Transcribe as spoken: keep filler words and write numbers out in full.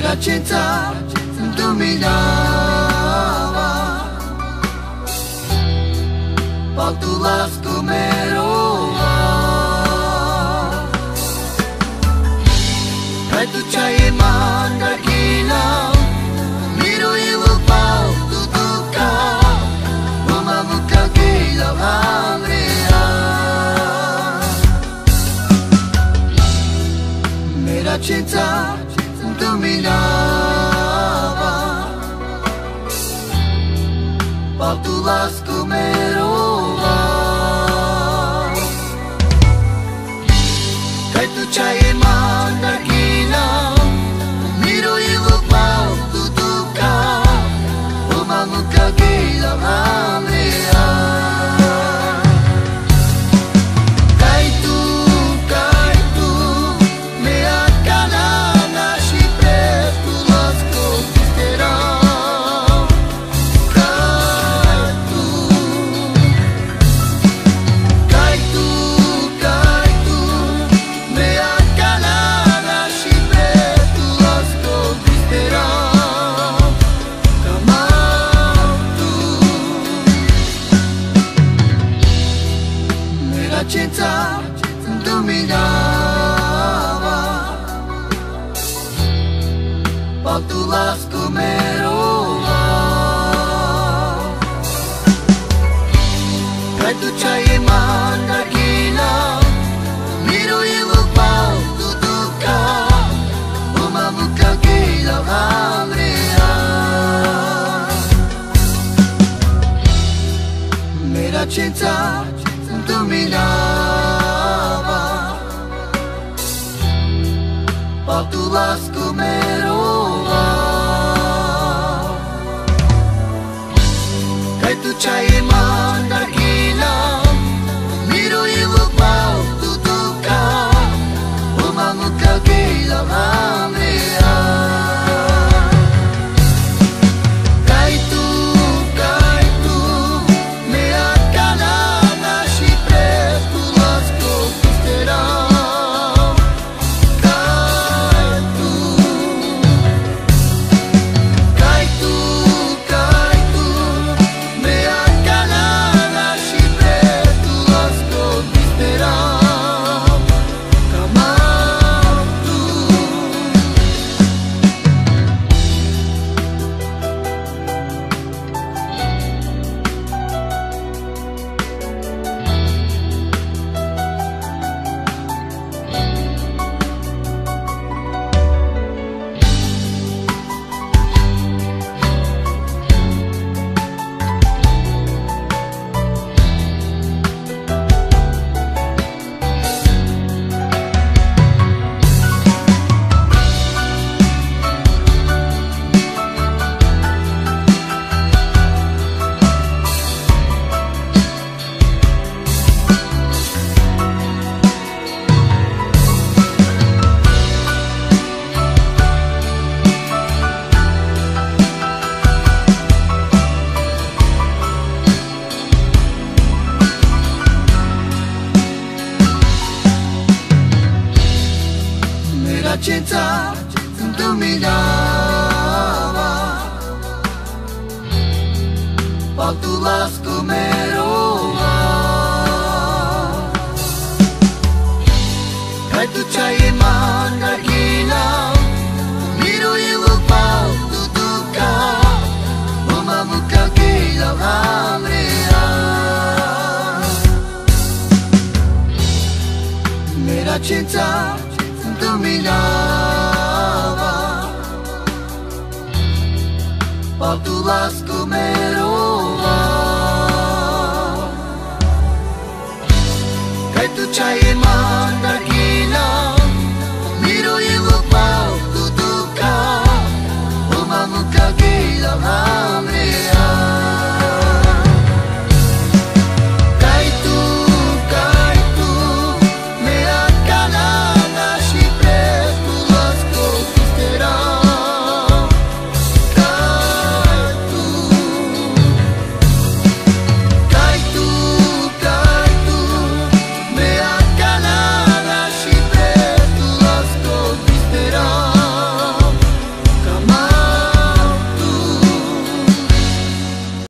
Merak cinta dominava, waktu lasku merubah. Itu cahaya manda gila, biru ilu pau tutukan, mamamu kagila amria. Merak cinta dominava, waktu lasku merubah. Itu cahaya manda gila, biru ilu pau tutukan, mamamu kagila amria. Cinta dominava, waktu lasku merubah. Itu cahaya manda gila, biru ilu pau tutukan, mamamu kagila amria. Merak cinta dominava, waktu lasku merubah. Itu cahaya manda gila, biru ilu pau tutukan, mamamu kagila amria. Cinta dominava, waktu lasku merubah. Itu cahaya manda gila, biru ilu pau tutukan, mamamu kagila amria. Merak cinta dominava, waktu lasku merubah.